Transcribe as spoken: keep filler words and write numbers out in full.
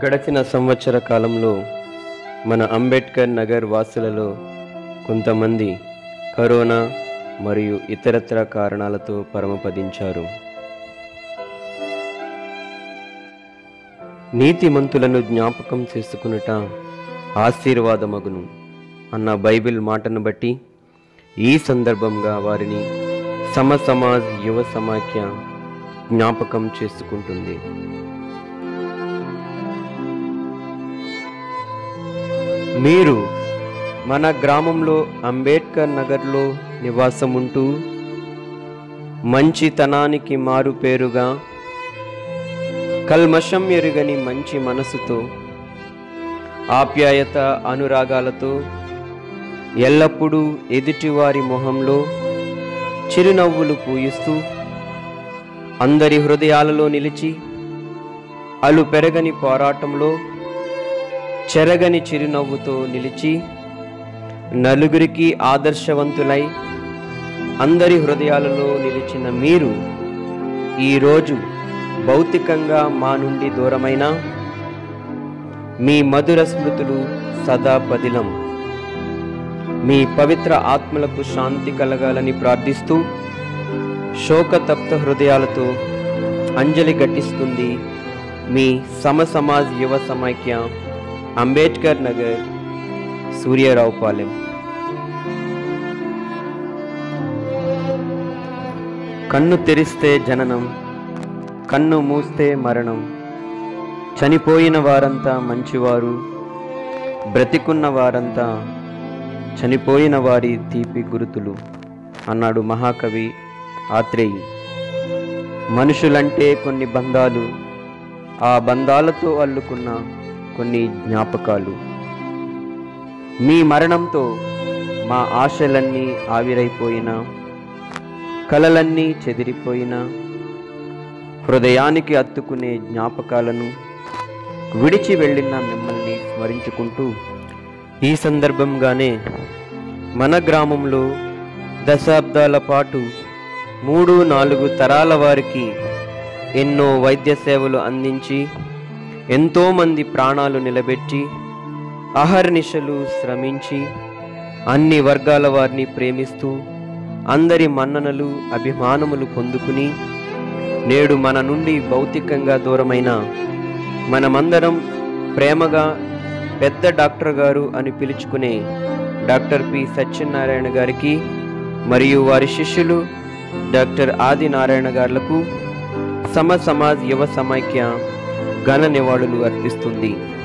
గడచిన సంవత్సర కాలంలో మన అంబేద్కర్ నగర్ వాసులలో కొంతమంది కరోనా మరియు ఇతరత్ర కారణాలతో పరమపదించారు. నీతిమంతులను జ్ఞాపకం చేసుకునుట ఆశీర్వాదమగును అన్న బైబిల్ మాటను బట్టి ఈ సందర్భంగా వారిని సమ సమాజ్ యువ సమాఖ్య జ్ఞాపకం చేసుకుంటుంది. మీరు మన గ్రామంలో అంబేద్కర్ నగర్లో నివాసం ఉంటూ మంచితనానికి మారు పేరుగా కల్మషం ఎరుగని మంచి మనసుతో ఆప్యాయత అనురాగాలతో ఎల్లప్పుడూ ఎదుటివారి మొహంలో చిరునవ్వులు పూయిస్తూ అందరి హృదయాలలో నిలిచి అలు పెరగని పోరాటంలో చెరగని చిరునవ్వుతో నిలిచి నలుగురికి ఆదర్శవంతులై అందరి హృదయాలలో నిలిచిన మీరు ఈరోజు భౌతికంగా మా నుండి దూరమైన మీ మధుర స్మృతులు సదా పదిలం. మీ పవిత్ర ఆత్మలకు శాంతి కలగాలని ప్రార్థిస్తూ శోకతప్త హృదయాలతో అంజలి ఘటిస్తుంది మీ సమ సమాజ్ యువ సమైక్య, అంబేద్కర్ నగర్, సూర్యారావుపాలెం. కన్ను తెరిస్తే జననం, కన్ను మూస్తే మరణం. చనిపోయిన వారంతా మంచివారు, బ్రతికున్న వారంతా చనిపోయిన వారి తీపి గురుతులు అన్నాడు మహాకవి ఆత్రేయి. మనుషులంటే కొన్ని బంధాలు, ఆ బంధాలతో అల్లుకున్న కొన్ని జ్ఞాపకాలు. మీ మరణంతో మా ఆశలన్నీ ఆవిరైపోయినా, కలలన్నీ చెదిరిపోయినా, హృదయానికి అత్తుకునే జ్ఞాపకాలను విడిచి వెళ్ళిన మిమ్మల్ని స్మరించుకుంటూ ఈ సందర్భంగానే మన గ్రామంలో దశాబ్దాల పాటు మూడు నాలుగు తరాల వారికి ఎన్నో వైద్య సేవలు అందించి ఎంతోమంది ప్రాణాలు నిలబెట్టి అహర్నిశలు శ్రమించి అన్ని వర్గాల వారిని ప్రేమిస్తూ అందరి మన్ననలు అభిమానములు పొందుకుని నేడు మన నుండి భౌతికంగా దూరమైన మనమందరం ప్రేమగా పెద్ద డాక్టర్ గారు అని పిలుచుకునే డాక్టర్ పి సత్యనారాయణ గారికి మరియు వారి శిష్యులు డాక్టర్ ఆది నారాయణ గారులకు సమ సమాజ్ యువ సమైక్య ఘన నివాళులు అర్పిస్తుంది.